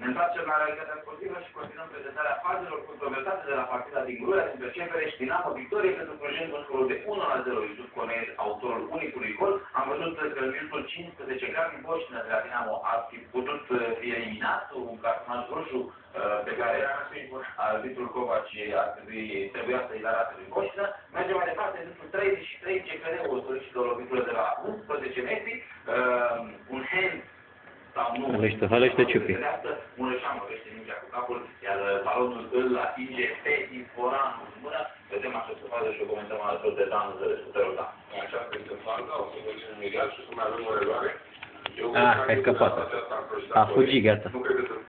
Ne întoarcem la realitatea sportivă și continuăm prezentarea fazelor controversate de la partida din Gruia din percepere și Dinamo victorie pentru Cluj cu scorul de 1-0. Iusuf Conez, autorul unicului gol. Am văzut că în minutul 15 Gabi Boșnă de la Dinamo ar fi putut fi eliminat, un cartonaj roșu pe care arbitrul Covaci trebuia să-i arate lui Boșnă. Mergem mai departe, în minutul 33 CFR-ul solicită o lovitură de la 11 metri, un hand sau nu, hălește Ciupi. Un Rășan lovește mingea cu capul, iar balonul îl atinge pe Iforan în mână. Vedem această fază și o comentăm alături de Dan Zărescu. Te rog, Dan. Aceasta este faza, o să mergem imediat și să mai avem o eroare. Hai scăpat. A fugit, gata.